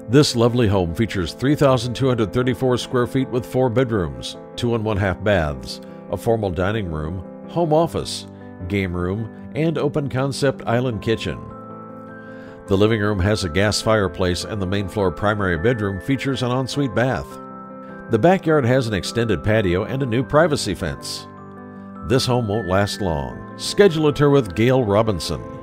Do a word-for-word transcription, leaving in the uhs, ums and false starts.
This lovely home features three thousand two hundred thirty-four square feet with four bedrooms, two and one half baths, a formal dining room, home office, game room, and open concept island kitchen. The living room has a gas fireplace and the main floor primary bedroom features an ensuite bath. The backyard has an extended patio and a new privacy fence. This home won't last long. Schedule a tour with Gail Robinson.